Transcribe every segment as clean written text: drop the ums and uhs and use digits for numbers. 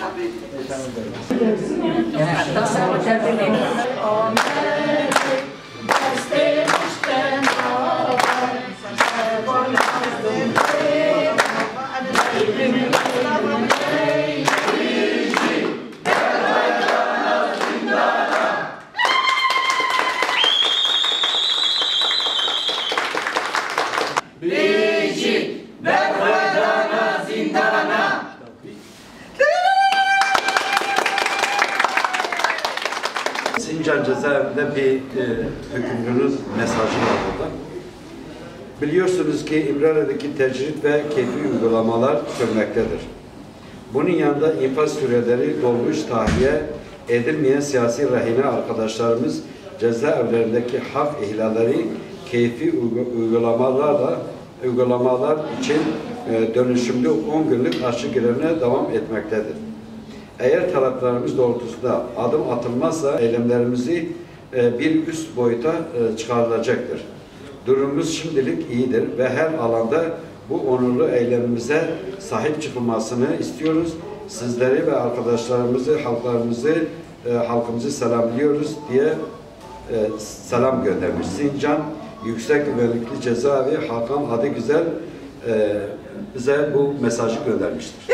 Sincan cezaevinde bir hükümlünün mesajı var burada. Biliyorsunuz ki İmralı'daki tecrit ve keyfi uygulamalar sürmektedir. Bunun yanında infaz süreleri dolmuş, tahliye edilmeyen siyasi rehine arkadaşlarımız cezaevlerindeki hak ihlalleri keyfi uygulamalar için dönüşümlü 10 günlük açlık grevine devam etmektedir. Eğer taleplerimiz doğrultusunda adım atılmazsa eylemlerimizi bir üst boyuta çıkarılacaktır. Durumumuz şimdilik iyidir ve her alanda bu onurlu eylemimize sahip çıkılmasını istiyoruz. Sizleri ve arkadaşlarımızı, halkımızı selamlıyoruz diye selam göndermiş. Sincan Yüksek Güvenlikli Cezaevi Hakan Adıgüzel bize bu mesajı göndermiştir.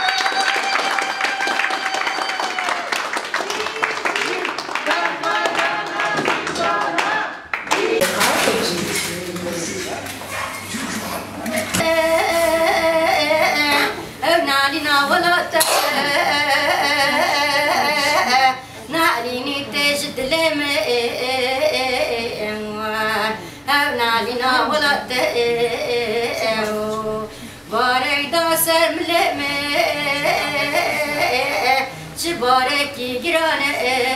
Bareki girane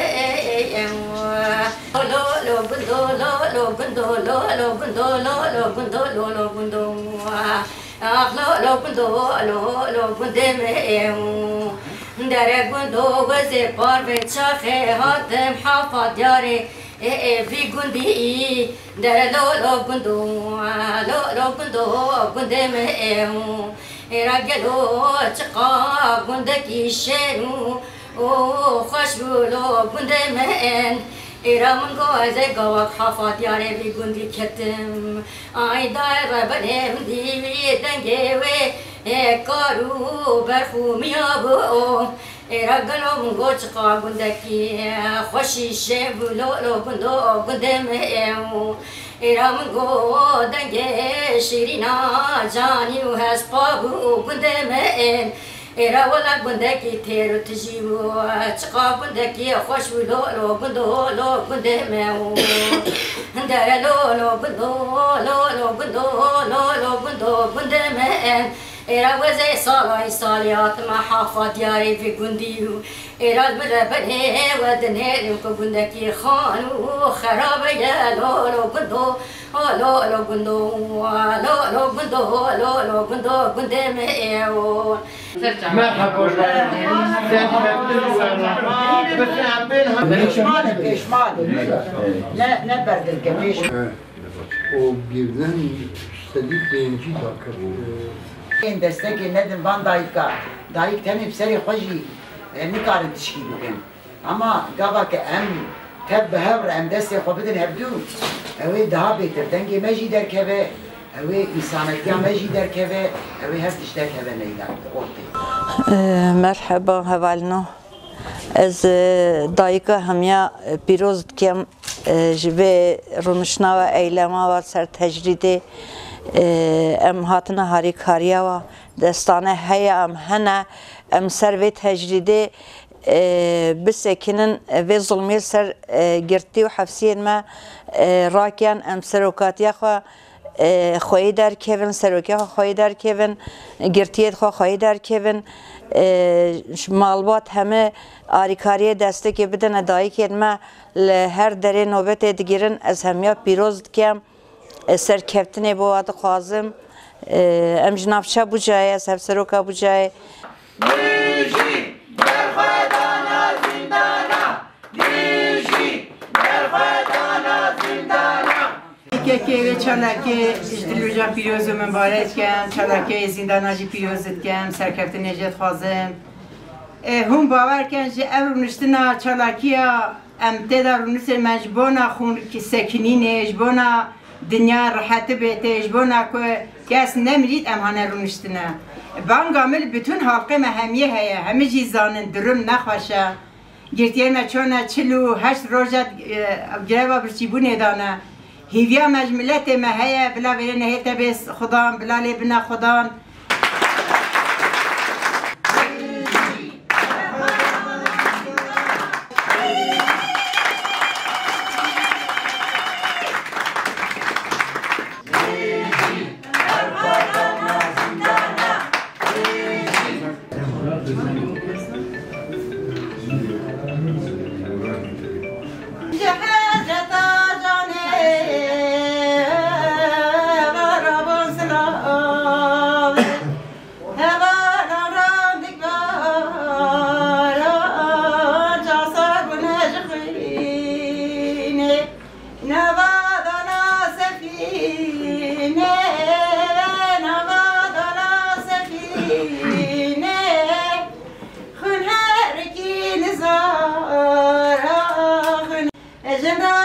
lo lo gundo lo lo gundo lo lo gundo lo lo gundo lo lo gundo ah lo gundo lo gunde me dare gundo waze parve chahe hatem hafad yare fi gundi dare lo gundo gunde me ragelo chaqa gundaki shenu خوش بولو گنده من ایران گوزه گوک حفاظ یاره بی گندی کتم آی دایر بنیم دیوی دنگه و کارو برخو میابو ایران گلو منگو چقا گنده کی خوشیشه بولو گنده من ایران منگو دنگه شیرینا جانی و هسپابو گنده من ایرا ولا گندکی تیرو تجیبو چقا گندکی خوش ولو لو گنده میو هندر لو گنده من ایرا وزی سالیات ما حافظ یاری فی گندیو ایرا المربنه ودنه کو گندکی خانو خرابه لو گندو گنده میو مرحبا پیشمان نه بردل که o birden üstelik birinci dakika. این دسته که ندم بان دایک تنی بسری خوشی نکارن تشکیل بکن اما گاوا که ام تب هور ام دسته خو بدن هبدو اوی daha beter denge meji derkeve اوی insaniyet meji derkeve اوی هر تشتک هوا نیدن ortaya. مرحبا حوالنا از دایک همیا پیروز کم جبه رونشنا و ایلما و سر تجرید ام هاتنا هاری کاریا و دستانه هیا ام هنه ام سر و تجریده بسکنن و ظلمی سر گرتی و حفظین ما راکیان ام سروکاتیا خو خوی در کیون سروکیا خوی در کیون گرتیت خوی در کیون مالبات همه آریکاری دسته که بدن ادایی کردم هر دره نوبت دیگرن از همیا پیروز کم سرکفتنی بود خازم ام جنابچه بجای از هفسروکا بجای که چالکه دلوجا پیروز مبارک کم چالکه زنداناجی پیروزت کم سرکفت نجات خازم هم باور کن که او رونشتنا چالاکیا ام تدا رونشت مجبونا خون که سکنینه جبونا دنیا راحت بیته جبونا که کس نمیرید ام هانه رونشتنا بانگامل بتون حلقه مهمیه هیا همه جی زانن درم نخواشه گرتیه ما چونه 48 روزت گروا برچیبونه دانه هیویا مجملت ما هیا بلا ولی نهیت بس خدام بلا لی بنا خدام Agenda